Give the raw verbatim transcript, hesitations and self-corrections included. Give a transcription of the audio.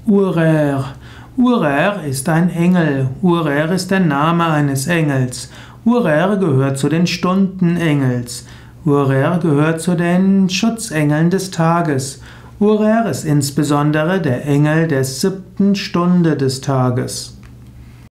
Urer. Urer ist ein Engel. Urer ist der Name eines Engels. Urer gehört zu den Stundenengels. Urer gehört zu den Schutzengeln des Tages. Urer ist insbesondere der Engel der siebten Stunde des Tages.